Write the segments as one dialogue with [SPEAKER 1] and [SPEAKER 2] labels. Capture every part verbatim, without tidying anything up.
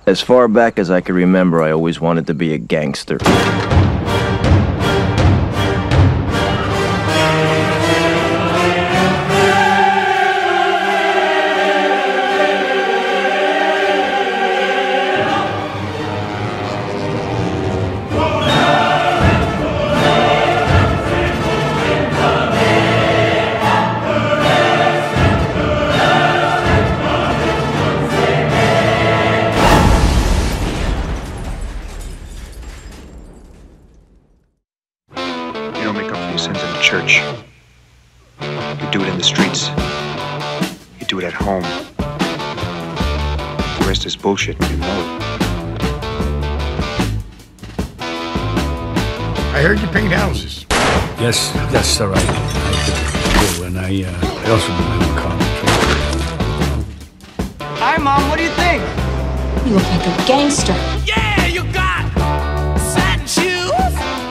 [SPEAKER 1] As far back as I can remember, I always wanted to be a gangster.
[SPEAKER 2] You don't make up for your sins in the church. You do it in the streets. You do it at home. The rest is bullshit, and you know it.
[SPEAKER 3] I heard you paint houses.
[SPEAKER 4] Yes, yes, sir, I, I do. And I, uh, I also do my carpentry.
[SPEAKER 5] Hi, Mom, what do you think?
[SPEAKER 6] You look like a gangster.
[SPEAKER 5] Yeah, you got satin shoes.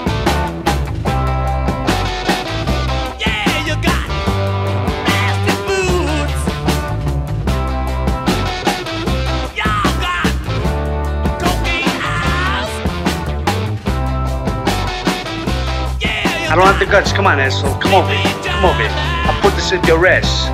[SPEAKER 5] Yeah, you got nasty boots. Y'all got cocaine eyes. Yeah, you
[SPEAKER 7] I don't have the guts. Come on, asshole. Come over here. Come over here. I'll put this in your ass.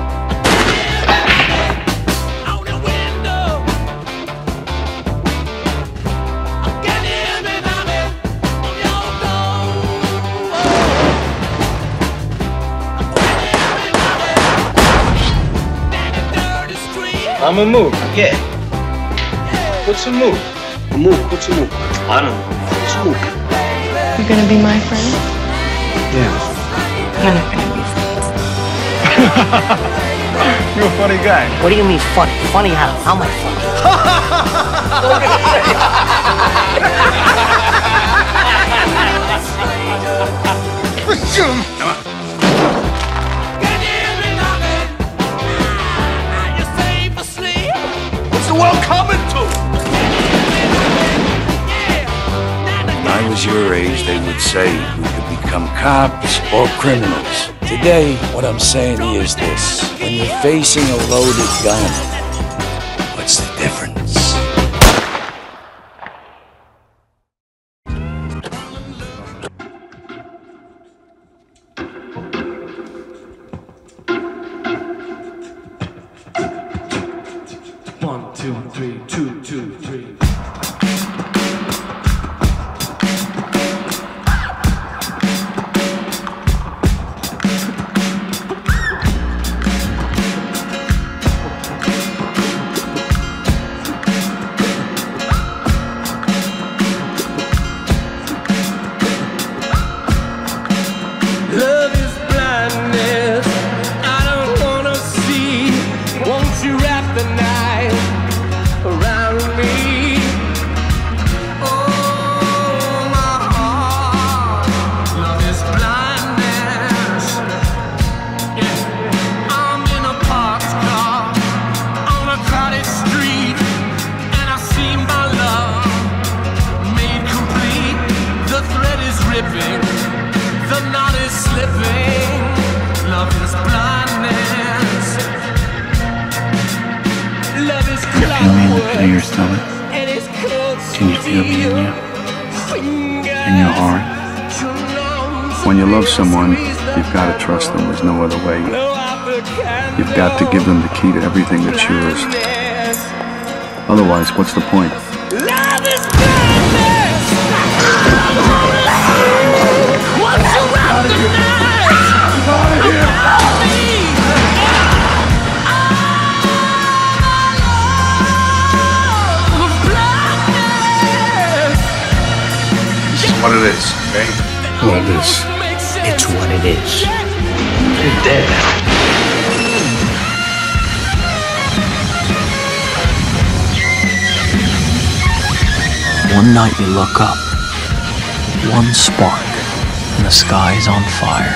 [SPEAKER 8] I'ma move, yeah. What's a move?
[SPEAKER 7] A move. What's a move? I don't know. What's a move?
[SPEAKER 6] You're gonna be my friend?
[SPEAKER 7] Yeah.
[SPEAKER 6] We're not gonna be friends.
[SPEAKER 8] You're a funny guy.
[SPEAKER 5] What do you mean funny? Funny how? How am I funny?
[SPEAKER 3] Come on.
[SPEAKER 5] What's the world coming to?
[SPEAKER 4] When I was your age, they would say we could become cops or criminals. Today, what I'm saying is this. When you're facing a loaded gun, what's the difference?
[SPEAKER 9] One, two, three, two, two, three. Love is blindness. I don't wanna see. Won't you wrap the night around me? Oh, my heart. Love is blindness. Yeah. I'm in a parked car on a crowded street, and I see my love made complete. The thread is ripping. The knot is slipping. Love is blindness. Love is clockwork.
[SPEAKER 2] In your stomach,
[SPEAKER 9] And it's close
[SPEAKER 2] can you feel me in you?
[SPEAKER 9] in
[SPEAKER 2] your heart? When you love someone, you've got to trust them. There's no other way. You've got to give them the key to everything that's yours. Otherwise, what's the point?
[SPEAKER 9] Love is blindness. What's around the night?
[SPEAKER 2] What it is, okay?
[SPEAKER 4] What it is.
[SPEAKER 5] It's what it is.
[SPEAKER 7] You're dead.
[SPEAKER 10] One night you look up, one spark, and the sky's on fire.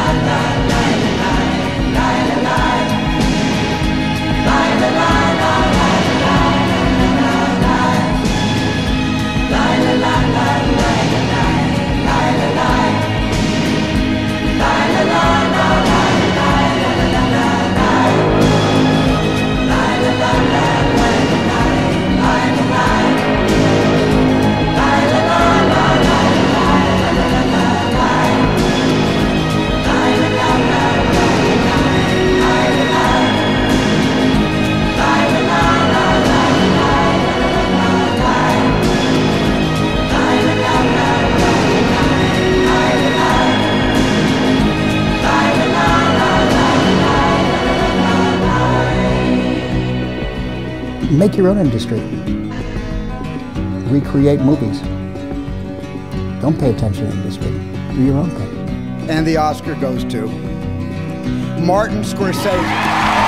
[SPEAKER 11] Make your own industry. Recreate movies. Don't pay attention to the industry. Do your own thing.
[SPEAKER 12] And the Oscar goes to Martin Scorsese.